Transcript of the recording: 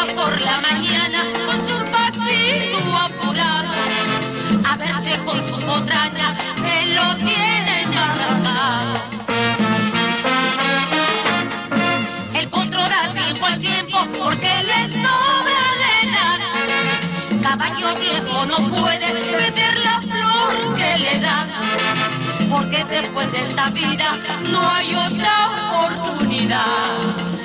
va por la mañana con su pasito apurado a verse con su potraña que lo tiene embarazado. El potro da tiempo al tiempo porque le sobra de nada. Caballo viejo no puede vender la flor que le dan, porque después de esta vida no hay otra oportunidad.